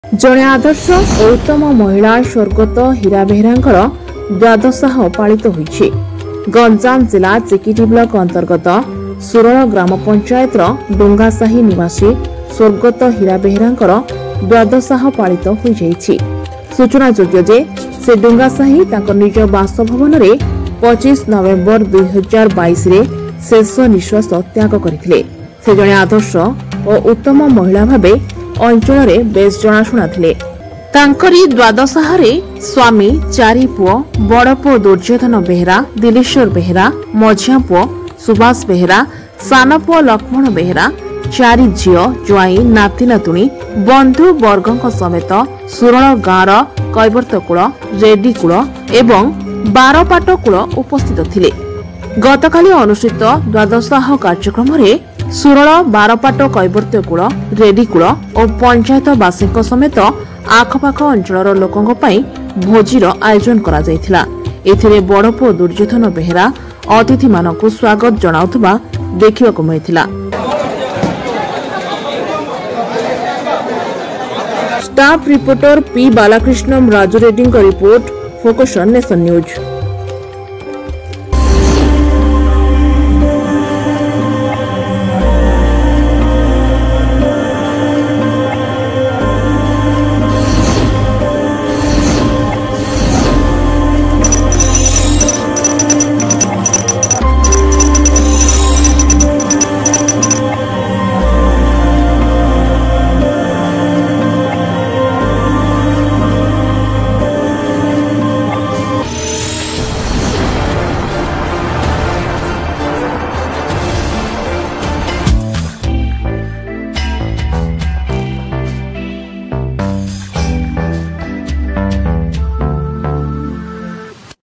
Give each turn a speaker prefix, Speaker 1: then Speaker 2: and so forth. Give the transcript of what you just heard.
Speaker 1: जड़े आदर्श और उत्तम महिला स्वर्गत हीरा बेहेरांकर द्वादशाह पालित होइछि। गंजाम जिला चिकिटी ब्लॉक अंतर्गत सुरण ग्राम पंचायत डुंगासाही निवासी स्वर्गत हीरा बेहेरांकर द्वादशाह पालित होई जाइछि। सूचनायोग्य जे से डुंगासाही तांकर निज बासभवन में 25 नवेम्बर 2022 रे शेष निश्वास त्याग करथिले। से जणे आदर्श और उत्तम महिला भाबे अंचल में बेस जनाशुना थिले। तांकरी द्वादशाहरे स्वामी चारि पुओ बड़ पुओ दुर्योधन बेहेरा, दिलेश्वर बेहेरा, मझिया पुओ सुभाष बेहेरा, सान पुओ लक्ष्मण बेहेरा, चारि झियो ज्वाई नाती नातुणी बंधु वर्गों समेत सुरण गाँवर कैवर्तकूल रेड्डीकूल एवं बारपाटकूल उपस्थित थिले। गतकाली अनुष्ठित द्वादशाह कार्यक्रम में सुरण बारपाट कैवर्तकूल रेड्डीकूल और पंचायतवासी समेत आखपाख अंचल लोकों भोजीर आयोजन करा जायथिला। एथिरे बड़पुओ दुर्योधन बेहेरा अतिथि मानकु स्वागत जनाउथबा देखिबाकु मिलिथिला। Staff reporter P Balakrishnam Raju Reddy का रिपोर्ट, फोकस ऑन नेशन न्यूज।